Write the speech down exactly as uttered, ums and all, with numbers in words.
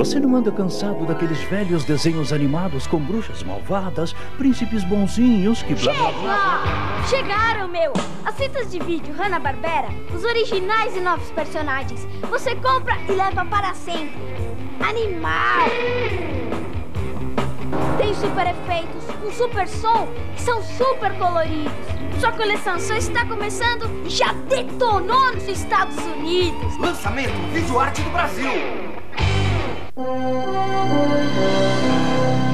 Você não anda cansado daqueles velhos desenhos animados com bruxas malvadas, príncipes bonzinhos que blá blá blá? Chegaram, meu! As fitas de vídeo Hanna-Barbera, os originais e novos personagens. Você compra e leva para sempre. Animal! Tem super efeitos, um super som e são super coloridos. Sua coleção só está começando e já detonou nos Estados Unidos. Lançamento Vídeo Arte do Brasil.